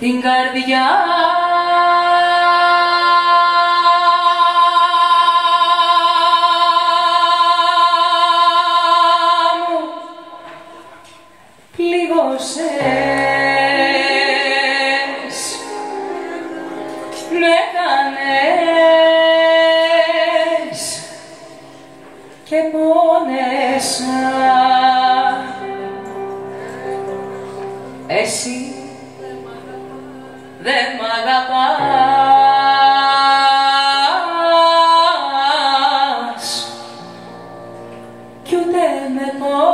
την καρδιά μου πληγώσες, με κάνες και πόνεσα. Εσύ δεν μ' αγαπάς κι ούτε με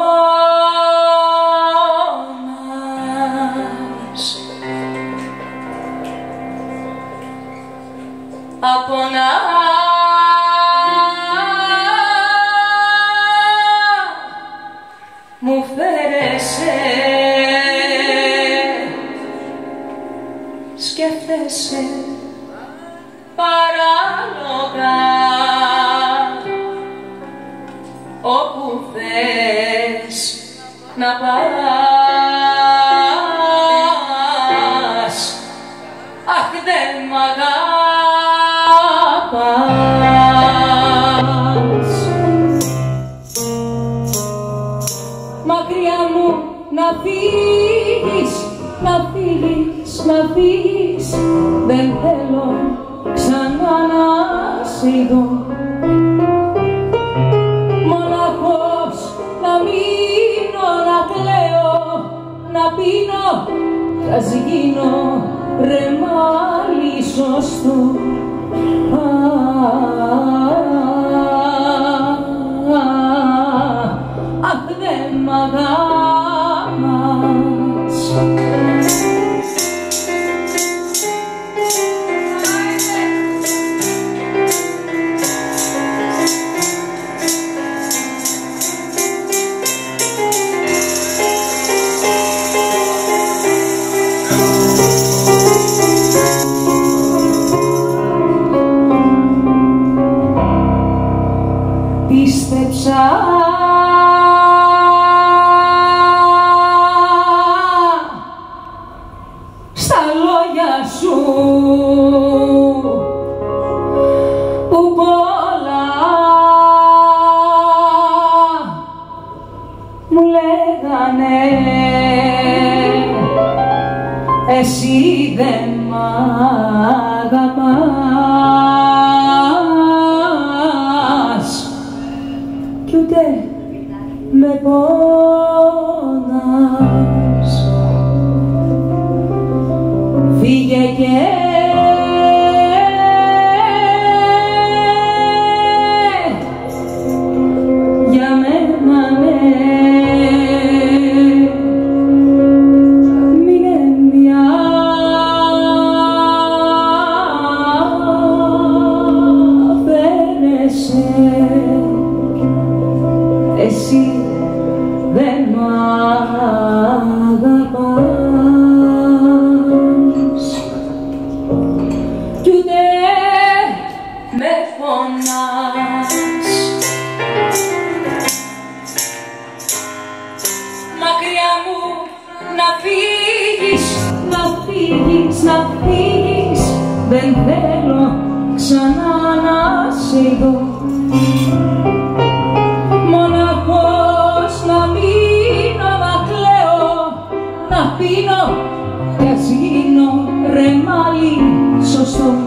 πόνας. Από να μου φέρεσαι, σκέφτεσαι παράλογα, όπου θες να πας. Αχ, δεν μ' αγαπάς. Μακριά μου να φύγεις, να φύγεις, να φύγεις, δεν θέλω ξανά να σε δω. Μοναχός να μείνω, να κλαίω, να πίνω, ας γίνω ρεμάλι σωστό. Αχ, δεν μ' αγαπάς. Πίστεψα στα λόγια σου που πολλά μου λέγανε, εσύ δεν μ' αγαπάς κι ούτε με πόνας. Φύγε και για μένα, ναι, μείνε μια φαίνεσαι. Εσύ δεν μ' αγαπάς κι ούτε με πονάς. Μακριά μου να φύγεις, να φύγεις, να φύγεις, δεν θέλω ξανά να σε δω. Μοναχός να μείνω, να κλαίω, να πίνω κι ας γίνω ρεμάλι σωστό.